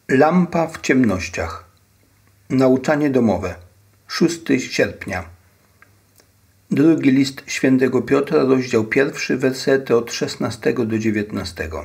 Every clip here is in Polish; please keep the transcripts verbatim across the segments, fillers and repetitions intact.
Lampa w ciemnościach. Nauczanie domowe. szóstego sierpnia. Drugi list świętego Piotra, rozdział pierwszy, wersety od szesnastego do dziewiętnastego.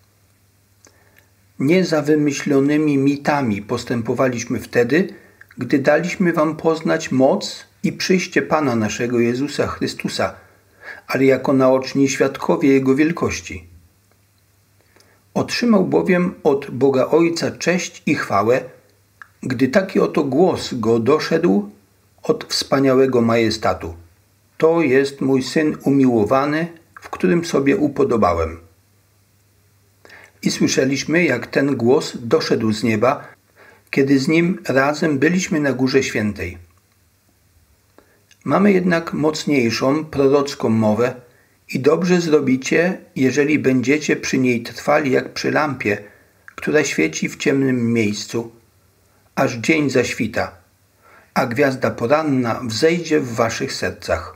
Nie za wymyślonymi mitami postępowaliśmy wtedy, gdy daliśmy wam poznać moc i przyjście Pana naszego Jezusa Chrystusa, ale jako naoczni świadkowie Jego wielkości. Otrzymał bowiem od Boga Ojca cześć i chwałę, gdy taki oto głos go doszedł od wspaniałego majestatu. To jest mój Syn umiłowany, w którym sobie upodobałem. I słyszeliśmy, jak ten głos doszedł z nieba, kiedy z nim razem byliśmy na Górze Świętej. Mamy jednak mocniejszą, prorocką mowę i dobrze zrobicie, jeżeli będziecie przy niej trwali jak przy lampie, która świeci w ciemnym miejscu, aż dzień zaświta, a gwiazda poranna wzejdzie w waszych sercach.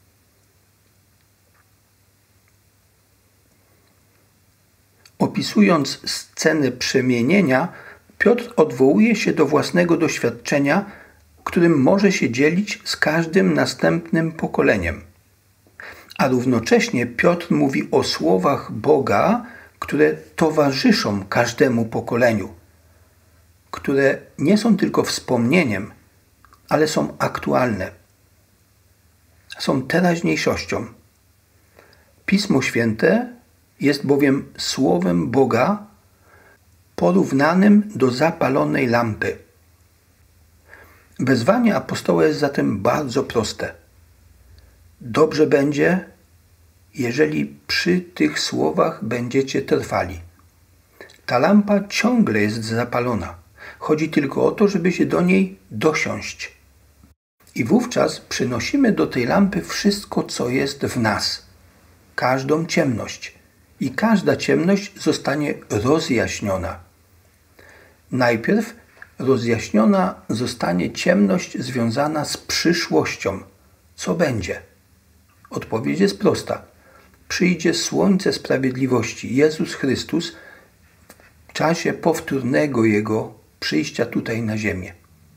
Opisując scenę przemienienia, Piotr odwołuje się do własnego doświadczenia, którym może się dzielić z każdym następnym pokoleniem. A równocześnie Piotr mówi o słowach Boga, które towarzyszą każdemu pokoleniu, które nie są tylko wspomnieniem, ale są aktualne. Są teraźniejszością. Pismo Święte jest bowiem słowem Boga porównanym do zapalonej lampy. Wezwanie apostoła jest zatem bardzo proste. Dobrze będzie, jeżeli przy tych słowach będziecie trwali. Ta lampa ciągle jest zapalona. Chodzi tylko o to, żeby się do niej dosiąść. I wówczas przynosimy do tej lampy wszystko, co jest w nas. Każdą ciemność. I każda ciemność zostanie rozjaśniona. Najpierw rozjaśniona zostanie ciemność związana z przyszłością. Co będzie? Odpowiedź jest prosta. Przyjdzie słońce sprawiedliwości, Jezus Chrystus, w czasie powtórnego Jego przyjścia tutaj na ziemię.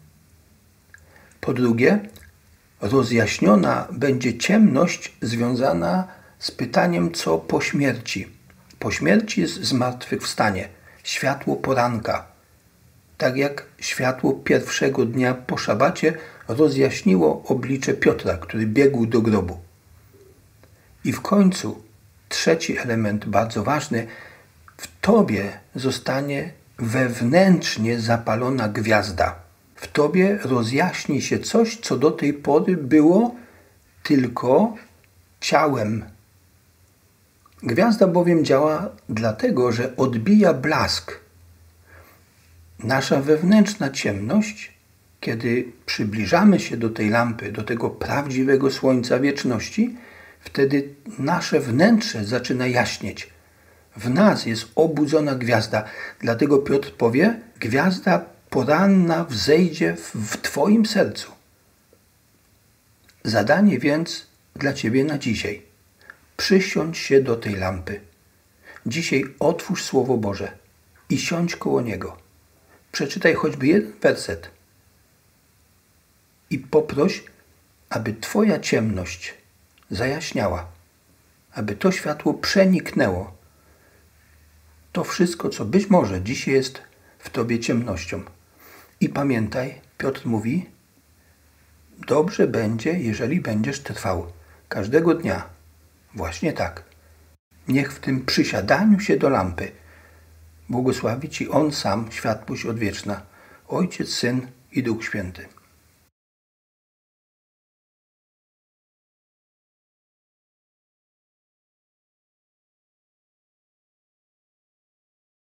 Po drugie, rozjaśniona będzie ciemność związana z pytaniem, co po śmierci. Po śmierci jest zmartwychwstanie, światło poranka. Tak jak światło pierwszego dnia po szabacie rozjaśniło oblicze Piotra, który biegł do grobu. I w końcu, trzeci element bardzo ważny, w Tobie zostanie wewnętrznie zapalona gwiazda. W Tobie rozjaśni się coś, co do tej pory było tylko ciałem. Gwiazda bowiem działa dlatego, że odbija blask. Nasza wewnętrzna ciemność, kiedy przybliżamy się do tej lampy, do tego prawdziwego słońca wieczności, wtedy nasze wnętrze zaczyna jaśnieć. W nas jest obudzona gwiazda. Dlatego Piotr powie, gwiazda poranna wzejdzie w Twoim sercu. Zadanie więc dla Ciebie na dzisiaj. Przysiądź się do tej lampy. Dzisiaj otwórz Słowo Boże i siądź koło niego. Przeczytaj choćby jeden werset i poproś, aby Twoja ciemność zajaśniała, aby to światło przeniknęło. To wszystko, co być może dzisiaj jest w Tobie ciemnością. I pamiętaj, Piotr mówi, dobrze będzie, jeżeli będziesz trwał każdego dnia. Właśnie tak. Niech w tym przysiadaniu się do lampy błogosławi Ci On sam, światłość odwieczna, Ojciec, Syn i Duch Święty.